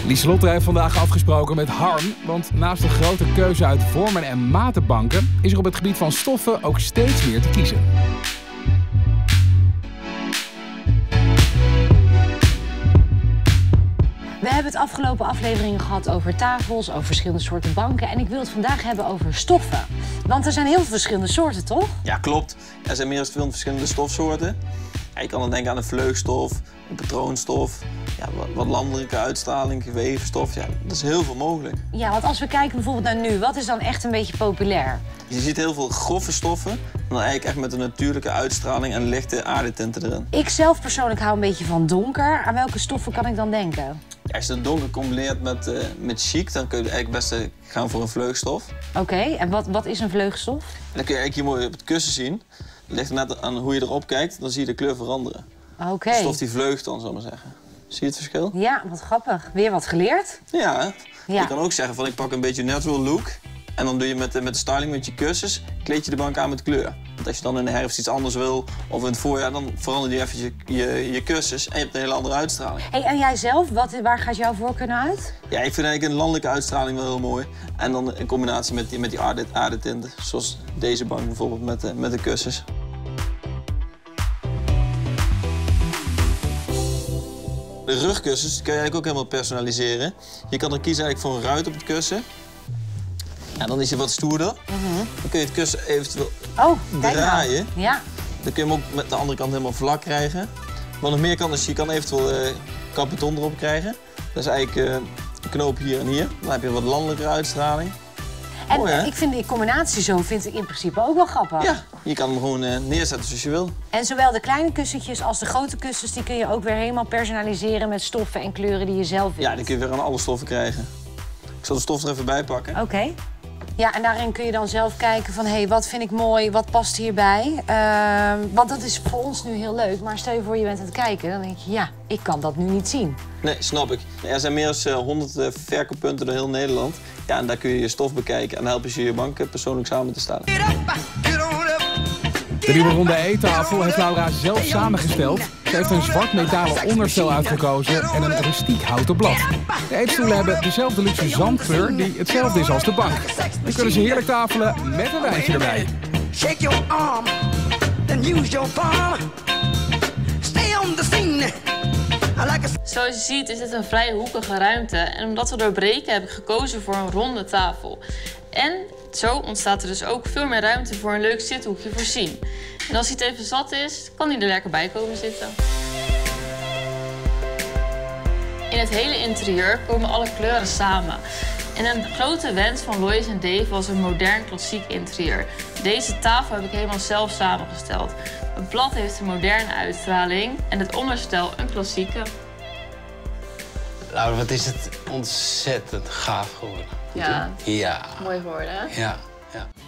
Lieselotte heeft vandaag afgesproken met Harm, want naast de grote keuze uit vormen en matenbanken is er op het gebied van stoffen ook steeds meer te kiezen. We hebben het afgelopen afleveringen gehad over tafels, over verschillende soorten banken. En ik wil het vandaag hebben over stoffen. Want er zijn heel veel verschillende soorten, toch? Ja, klopt. Er zijn meer dan 200 verschillende stofsoorten. Ja, je kan dan denken aan een vleugstof, een patroonstof, ja, wat landelijke uitstraling, geweefstof. Ja, dat is heel veel mogelijk. Ja, want als we kijken bijvoorbeeld naar nu, wat is dan echt een beetje populair? Je ziet heel veel grove stoffen, maar dan eigenlijk echt met een natuurlijke uitstraling en lichte aardetinten erin. Ik zelf persoonlijk hou een beetje van donker. Aan welke stoffen kan ik dan denken? Ja, als je het donker combineert met chic, dan kun je eigenlijk best gaan voor een vleugstof. Oké, en wat is een vleugstof? En dan kun je eigenlijk hier mooi op het kussen zien. Het ligt er net aan hoe je erop kijkt, dan zie je de kleur veranderen. Oké. De stof die vleugt dan, zal ik maar zeggen. Zie je het verschil? Ja, wat grappig. Weer wat geleerd. Ja, Ja. Je kan ook zeggen van ik pak een beetje natural look. En dan doe je met de styling met je kussens, kleed je de bank aan met kleur. Want als je dan in de herfst iets anders wil, of in het voorjaar, dan verander je even je kussens en je hebt een hele andere uitstraling. Hey, en jij zelf, waar gaat jouw voorkeur uit? Ja, ik vind eigenlijk een landelijke uitstraling wel heel mooi. En dan in combinatie met die aardetinten, zoals deze bank bijvoorbeeld met de kussens. De rugkussens kun je eigenlijk ook helemaal personaliseren. Je kan er kiezen eigenlijk voor een ruit op het kussen. Ja, dan is hij wat stoerder. Dan kun je het kussen eventueel draaien. Ja. Dan kun je hem ook met de andere kant helemaal vlak krijgen. Wat nog meer kan is, je kan eventueel kapiton erop krijgen. Dat is eigenlijk een knoop hier en hier. Dan heb je een wat landelijke uitstraling. En Mooi, hè? ik vind die combinatie zo vind ik in principe ook wel grappig. Ja, je kan hem gewoon neerzetten zoals je wil. En zowel de kleine kussentjes als de grote kussens, die kun je ook weer helemaal personaliseren met stoffen en kleuren die je zelf wilt. Ja, die kun je weer aan alle stoffen krijgen. Ik zal de stof er even bij pakken. Oké. Ja, en daarin kun je dan zelf kijken van, hé, wat vind ik mooi, wat past hierbij? Want dat is voor ons nu heel leuk, maar stel je voor je bent aan het kijken, dan denk je, ja, ik kan dat nu niet zien. Nee, snap ik. Er zijn meer dan 100 verkooppunten door heel Nederland. Ja, en daar kun je je stof bekijken en dan helpen ze je bank persoonlijk samen te stellen. De nieuwe ronde eettafel heeft Laura zelf samengesteld. Ze heeft een zwart metalen onderstel uitgekozen en een rustiek houten blad. De eetstoelen hebben dezelfde luxe zandkleur die hetzelfde is als de bank. Nu kunnen ze heerlijk tafelen met een wijntje erbij. Shake your arm, then use your palm. Stay on the scene. Zoals je ziet is dit een vrij hoekige ruimte en omdat we doorbreken heb ik gekozen voor een ronde tafel. En zo ontstaat er dus ook veel meer ruimte voor een leuk zithoekje voorzien. En als hij het even zat is, kan hij er lekker bij komen zitten. In het hele interieur komen alle kleuren samen. En een grote wens van Lois en Dave was een modern klassiek interieur. Deze tafel heb ik helemaal zelf samengesteld. Het blad heeft een moderne uitstraling en het onderstel een klassieke. Laura, wat is het ontzettend gaaf geworden. Ja, Ja. mooi geworden hè? Ja, ja.